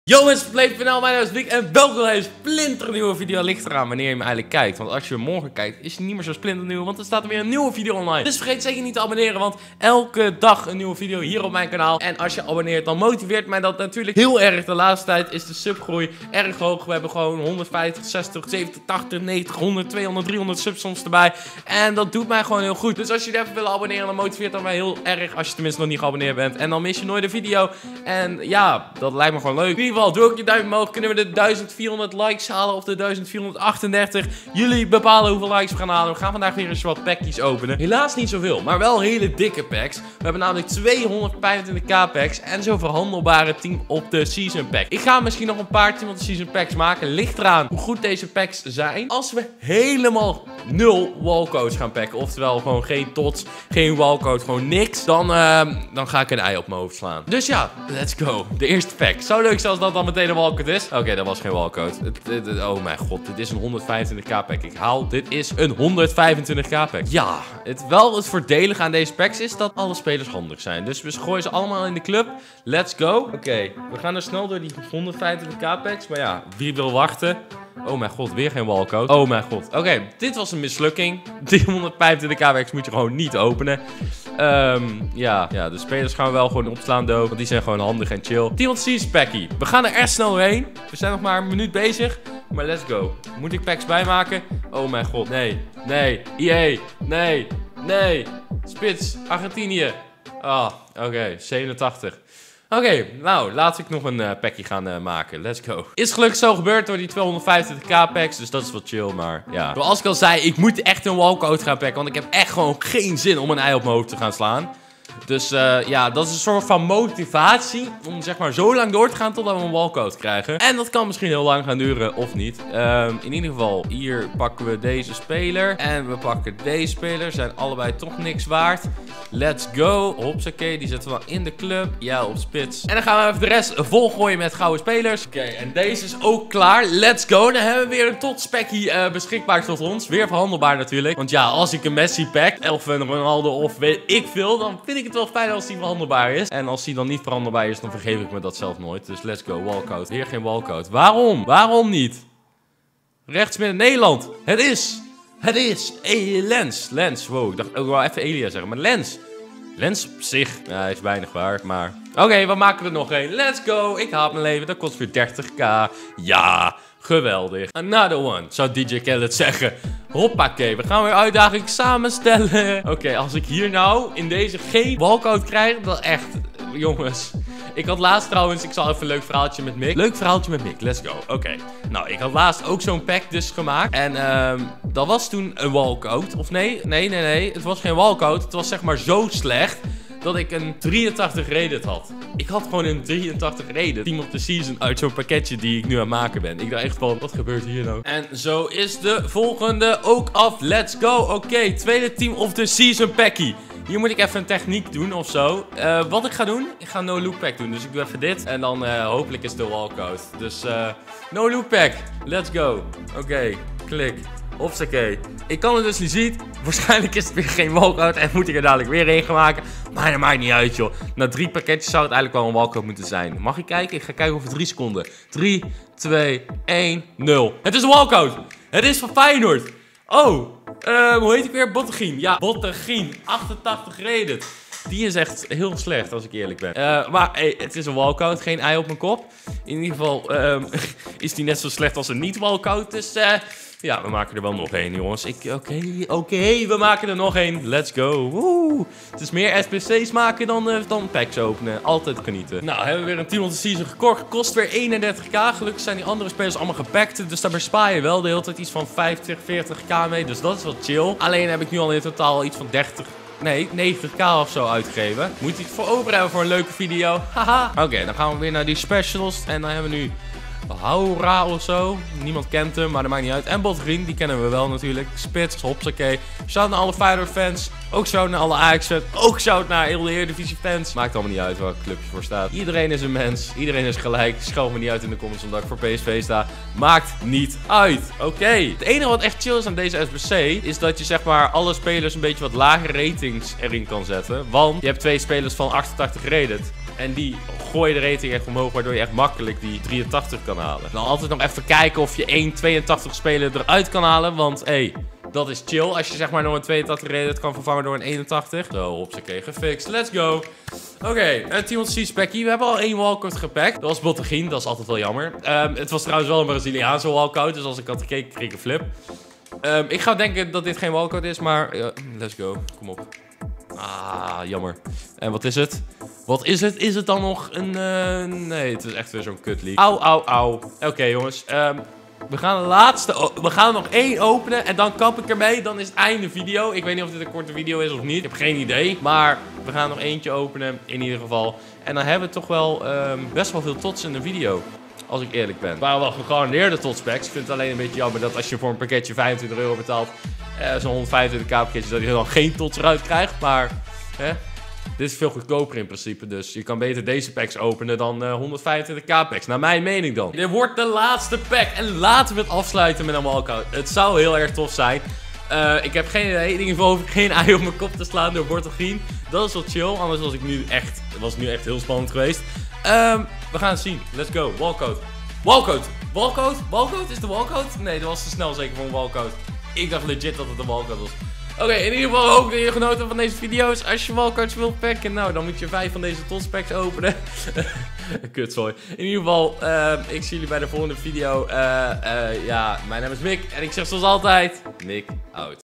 Yo mensen, mijn naam is Wick en welkom bij een splinternieuwe video. Ligt eraan wanneer je me eigenlijk kijkt. Want als je morgen kijkt, is hij niet meer zo splinternieuw. Want er staat er weer een nieuwe video online. Dus vergeet zeker niet te abonneren, want elke dag een nieuwe video hier op mijn kanaal. En als je abonneert, dan motiveert mij dat natuurlijk heel erg. De laatste tijd is de subgroei erg hoog. We hebben gewoon 150, 60, 70, 80, 90, 100, 200, 300 subs soms erbij. En dat doet mij gewoon heel goed. Dus als je er even wil abonneren, dan motiveert dat mij heel erg. Als je tenminste nog niet geabonneerd bent. En dan mis je nooit een video. En ja, dat lijkt me gewoon leuk. In ieder geval, doe ook je duim omhoog. Kunnen we de 1400 likes halen of de 1438? Jullie bepalen hoeveel likes we gaan halen. We gaan vandaag weer eens wat packjes openen. Helaas niet zoveel, maar wel hele dikke packs. We hebben namelijk 225k packs en zo'n verhandelbare team op de season pack. Ik ga misschien nog een paar team op de season packs maken. Ligt eraan hoe goed deze packs zijn. Als we helemaal 0 wallcodes gaan packen, oftewel gewoon geen tots, geen wallcode, gewoon niks, dan ga ik een ei op mijn hoofd slaan. Dus ja, let's go. De eerste pack. Zo leuk zelfs dat dan meteen een wallcode is. Oké, dat was geen wallcode. Oh mijn god, dit is een 125k pack. Ik haal, dit is een 125k pack. Ja, het voordelige aan deze packs is dat alle spelers handig zijn. Dus we gooien ze allemaal in de club. Let's go. Oké, we gaan er snel door die 125k packs. Maar ja, wie wil wachten? Oh mijn god, weer geen wallcode. Oh mijn god. Oké, dit was een mislukking. Die 125k packs moet je gewoon niet openen. Ja, de spelers gaan we wel gewoon opslaan, dood. Want die zijn gewoon handig en chill. Team of the Season packie. We gaan er echt snel doorheen. We zijn nog maar een minuut bezig. Maar let's go. Moet ik packs bijmaken? Oh mijn god, nee. Nee. EA. Nee. Nee. Spits. Argentinië. Ah, oké. 87. Oké, nou, laat ik nog een packje gaan maken. Let's go. Is gelukkig zo gebeurd door die 225k packs. Dus dat is wel chill, maar ja. Zoals ik al zei, ik moet echt een wallcode gaan packen. Want ik heb echt gewoon geen zin om een ei op mijn hoofd te gaan slaan. Dus ja, dat is een soort van motivatie om zeg maar zo lang door te gaan totdat we een wallcode krijgen. En dat kan misschien heel lang gaan duren of niet. In ieder geval, hier pakken we deze speler. En we pakken deze speler. Zijn allebei toch niks waard. Let's go. Hopsakee, die zetten we wel in de club. Ja, op spits. En dan gaan we even de rest volgooien met gouden spelers. Oké, en deze is ook klaar. Let's go. Dan hebben we weer een tot spekkie beschikbaar tot ons. Weer verhandelbaar natuurlijk. Want ja, als ik een Messi pack, of een Ronaldo of weet ik veel, dan vind ik het wel fijn als die verhandelbaar is. En als die dan niet verhandelbaar is, dan vergeef ik me dat zelf nooit. Dus let's go, wallcode. Weer geen wallcode. Waarom? Waarom niet? Rechtsmidden Nederland. Het is Lens. Wow, ik dacht ook wel even Elia zeggen, maar Lens op zich, ja, is weinig waar, maar oké, we maken er nog één. Let's go, ik haal mijn leven, dat kost weer 30k. Ja, geweldig. Another one, zou DJ Khaled zeggen. Hoppakee, we gaan weer uitdaging samenstellen. Oké, als ik hier nou in deze geen wallcode krijg, dan echt, jongens. Ik had laatst trouwens, ik zal even een leuk verhaaltje met Mick. Leuk verhaaltje met Mick, let's go. Oké, nou, ik had laatst ook zo'n pack dus gemaakt. En dat was toen een wallcode. Of nee, het was geen wallcode. Het was zeg maar zo slecht dat ik een 83 rated had. Ik had gewoon een 83 rated team of the season uit zo'n pakketje die ik nu aan het maken ben. Ik dacht echt van, wat gebeurt hier nou? En zo is de volgende ook af. Let's go. Oké, tweede team of the season packie. Hier moet ik even een techniek doen of zo. Wat ik ga doen, ik ga no look pack doen. Dus ik doe even dit en dan hopelijk is de wallcode. Dus no look pack. Let's go. Oké, klik. Hopsakee. Ik kan het dus niet zien. Waarschijnlijk is het weer geen wallcode en moet ik er dadelijk weer een gaan maken. Maar dat maakt niet uit, joh. Na 3 pakketjes zou het eigenlijk wel een wallcode moeten zijn. Mag ik kijken? Ik ga kijken over 3 seconden. 3, 2, 1, 0. Het is een wallcode. Het is van Feyenoord. Oh, hoe heet ik weer? Bottegien. Ja, Bottegien. 88 rated. Die is echt heel slecht, als ik eerlijk ben. Maar hey, het is een wallcode, geen ei op mijn kop. In ieder geval is die net zo slecht als een niet-wallcode. Dus ja, we maken er wel nog één, jongens. Oké, we maken er nog één. Let's go. Woe. Het is meer SBC's maken dan packs openen. Altijd genieten. Nou, hebben we weer een team of the season gekocht. Kost weer 31k. Gelukkig zijn die andere spelers allemaal gepackt. Dus daar bespaar je wel de hele tijd iets van 50, 40k mee. Dus dat is wel chill. Alleen heb ik nu al in totaal iets van 90k of zo uitgegeven. Moet je het voor over hebben voor een leuke video. Haha. Oké, dan gaan we weer naar die specials. En dan hebben we nu Haura of zo. Niemand kent hem, maar dat maakt niet uit. En Botgreen, die kennen we wel natuurlijk. Spits, hopsakee. Shout naar alle Feyenoord fans. Ook shout naar alle Ajax fans. Ook shout naar heel de Eredivisie fans. Maakt allemaal niet uit welke club je voor staat. Iedereen is een mens. Iedereen is gelijk. Schel me niet uit in de comments omdat ik voor PSV sta. Maakt niet uit. Oké. Het enige wat echt chill is aan deze SBC is dat je zeg maar alle spelers een beetje wat lagere ratings erin kan zetten. Want je hebt 2 spelers van 88 rated. En die gooi je de rating echt omhoog, waardoor je echt makkelijk die 83 kan halen. Dan altijd nog even kijken of je 1,82 speler eruit kan halen. Want hey, dat is chill als je zeg maar nog een 82 rated kan vervangen door een 81. Zo, hopsakee, gefixt. Let's go. Oké, Team C-Speckie. We hebben al 1 walkout gepakt. Dat was Bottegien, dat is altijd wel jammer. Het was trouwens wel een Braziliaanse walkout, dus als ik had gekeken, kreeg ik een flip. Ik ga denken dat dit geen walkout is, maar let's go. Kom op. Ah, jammer. En wat is het? Wat is het? Is het dan nog een... nee, het is echt weer zo'n kut leak. Au, au, au. Oké, jongens. We gaan de laatste... We gaan er nog 1 openen en dan kap ik ermee. Dan is het einde video. Ik weet niet of dit een korte video is of niet. Ik heb geen idee. Maar we gaan nog eentje openen, in ieder geval. En dan hebben we toch wel best wel veel tots in de video. Als ik eerlijk ben. Het waren wel gegarandeerde totspacks. Ik vind het alleen een beetje jammer dat als je voor een pakketje 25 euro betaalt, zo'n 125k pakketje, dat je dan geen tots eruit krijgt. Maar dit is veel goedkoper in principe. Dus je kan beter deze packs openen dan 125k packs. Naar mijn mening dan. Dit wordt de laatste pack. En laten we het afsluiten met een walkout. Het zou heel erg tof zijn. Ik heb geen idee. In ieder geval hoef ik geen ei op mijn kop te slaan door Bottegien. Dat is wel chill. Anders was het nu echt heel spannend geweest. We gaan het zien. Let's go. Walkout. Walkout. Walkout? Walkout? Is de walkout? Nee, dat was te snel zeker voor een walkout. Ik dacht legit dat het een walkout was. Oké, in ieder geval hoop ik dat je genoten hebt van deze video's. Als je walkouts wilt packen, nou, dan moet je 5 van deze totspacks openen. Kutzooi. In ieder geval, ik zie jullie bij de volgende video. Ja, mijn naam is Mick. En ik zeg zoals altijd, Mick out.